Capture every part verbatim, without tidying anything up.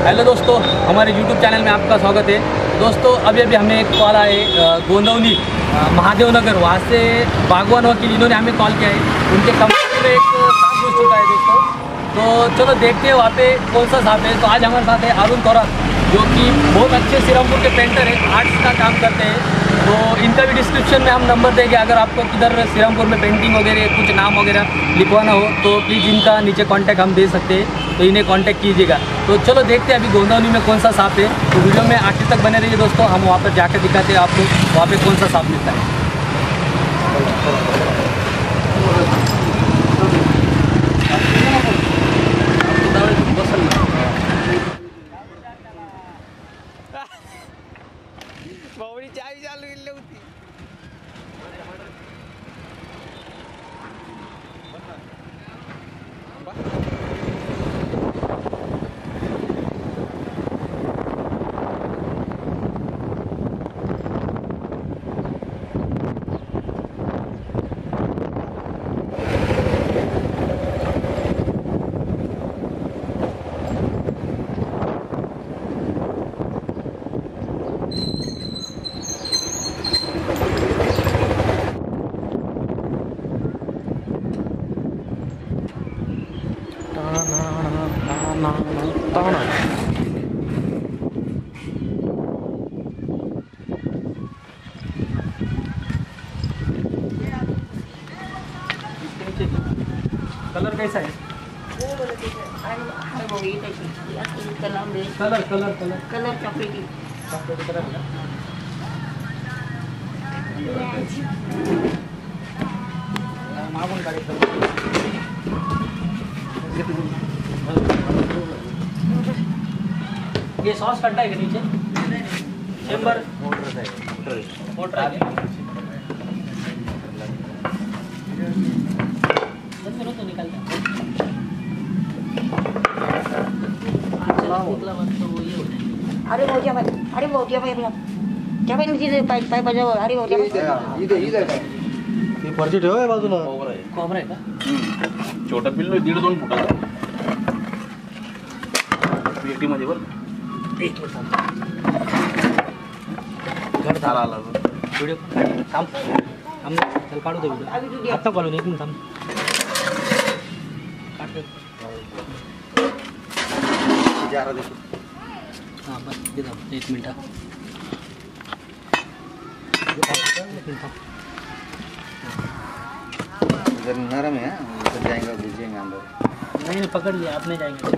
Hello दोस्तों, हमारे YouTube channel में आपका स्वागत है। दोस्तों अभी अभी हमें एक कॉल आए गोंदवली महादेव नगर, वहाँ से बागवान वकील इन्होंने हमें कॉल किया है। उनके कंपनी में एक सांप घुस चुका है दोस्तों। तो चलो देखते हैं वहाँ पे कौन सा सांप है। तो आज हमारे साथ है अरुण तौरात, जो कि बहुत अच्छे श्रीरामपुर के पेंटर है, आर्ट्स का काम करते हैं। तो इनका भी डिस्क्रिप्शन में हम नंबर देंगे। अगर आपको किधर श्रीरामपुर में पेंटिंग वगैरह कुछ नाम वगैरह लिखवाना हो तो प्लीज़ इनका नीचे कांटेक्ट हम दे सकते हैं, तो इन्हें कांटेक्ट कीजिएगा। तो चलो देखते हैं अभी गोंदवली में कौन सा सांप है। तो वीडियो में आखिर तक बने रहिए दोस्तों, हम वहाँ पर जाकर दिखाते हैं आपको वहाँ पर कौन सा सांप मिलता है। कलर कैसा है? कलर कलर कलर कलर चॉकलेटी चॉकलेटी कलर है। मागून काढायचं ये सॉस कट्टा है नीचे चेंबर मोटर है मोटर है तो निकलता है। अरे मोठ्या भाई, अरे मोठ्या भाई क्या भाई नीचे पाइप पाइप बजाव। अरे मोठ्या भाई इधर इधर काय हे परची ठेव आहे बाजूला. कोबरा आहे. कोबरा आहे का? छोटा पिल्लू दीड दोन फुटाचा पेटी मध्ये बर. एक मिनिट घर आला आला व्हिडिओ थांब थांब चल काढू दे व्हिडिओ आता कॉल एक मिनिट थांब काट जरा देखो. हां बस दे दो एक मिनिट इधर नरम है, उधर जाएगा घुसेंगे अंदर. नहीं नहीं पकड़ लिया, आप नहीं जाएंगे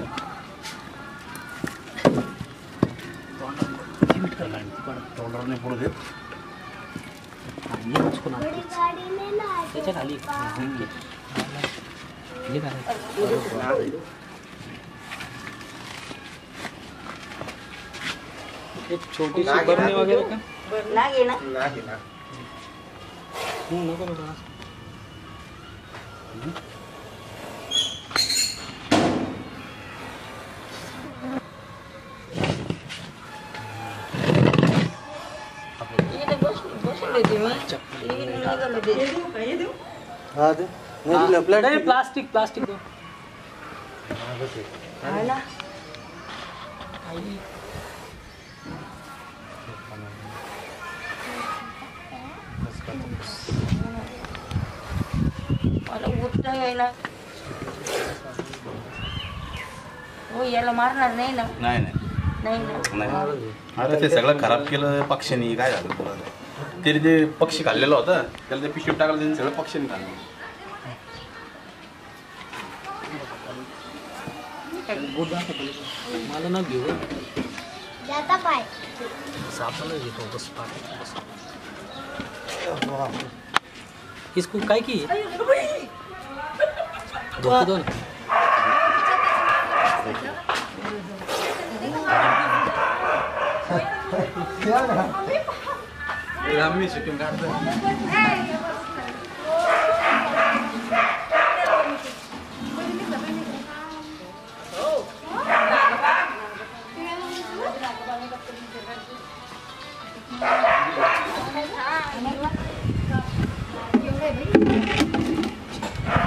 तोंडाने पुढे दे. ये उसको ना त्याच्या खाली ये काय एक छोटी सी बरनी वगैरह का नाग आहे ना. नाग आहे ना. हम्म नको बेटा ये तो बस बस लेते हैं. ये निकाल दे. ये दो हा दे. नाही प्लेट नहीं प्लास्टिक प्लास्टिक दो है ना. मला उठता यायला हो, याला मारणार नाही ना. नाही नाही नाही ना. नाही. अरे ते सगळं खराब केलं पक्ष्यांनी. काय झालं तुला? ते जे पक्षी खाल्लेलं होतं त्याला ते पिशवीत टाकलं, त्यांनी सगळं पक्ष्यांनी खाल्लं. मला ना घेऊ जाता पाय सापाला घेतो बस बस. इसको काय की धोके दो ना. आम्ही शूटिंग काढतो.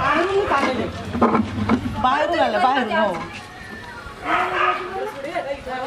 बाहेरून आलं बाहेरून. हो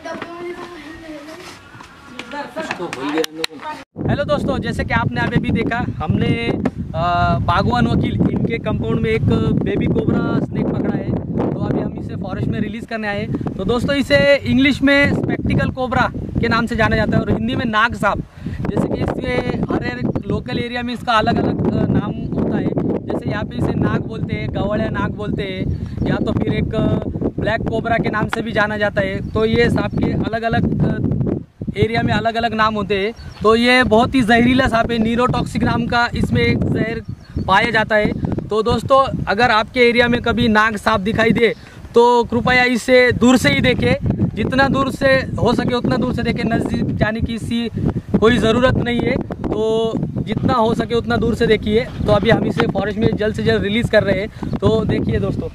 हेलो दोस्तों, जैसे कि आपने अभी भी देखा, हमने बागवान वकील इनके कंपाउंड में एक बेबी कोबरा स्नेक पकड़ा है। तो अभी हम इसे फॉरेस्ट में रिलीज़ करने आए। तो दोस्तों, इसे इंग्लिश में स्पेक्टिकल कोबरा के नाम से जाना जाता है और हिंदी में नाग साप। जैसे कि इसके हर हर लोकल एरिया में इसका अलग अलग नाम होता है। जैसे यहाँ पे इसे नाग बोलते हैं, गवड़िया नाग बोलते हैं, या तो फिर एक ब्लैक कोबरा के नाम से भी जाना जाता है। तो ये सांप के अलग अलग एरिया में अलग अलग नाम होते हैं। तो ये बहुत ही जहरीला सांप है, नीरोटॉक्सिक नाम का इसमें एक जहर पाया जाता है। तो दोस्तों, अगर आपके एरिया में कभी नाग सांप दिखाई दे तो कृपया इसे दूर से ही देखें, जितना दूर से हो सके उतना दूर से देखें, नज़दीक जाने की इसकी कोई ज़रूरत नहीं है। तो जितना हो सके उतना दूर से देखिए। तो अभी हम इसे फॉरेस्ट में जल्द से जल्द रिलीज़ कर रहे हैं। तो देखिए दोस्तों,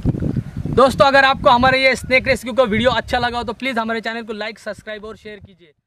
दोस्तों अगर आपको हमारे ये स्नेक रेस्क्यू का वीडियो अच्छा लगा हो तो प्लीज़ हमारे चैनल को लाइक, सब्सक्राइब और शेयर कीजिए।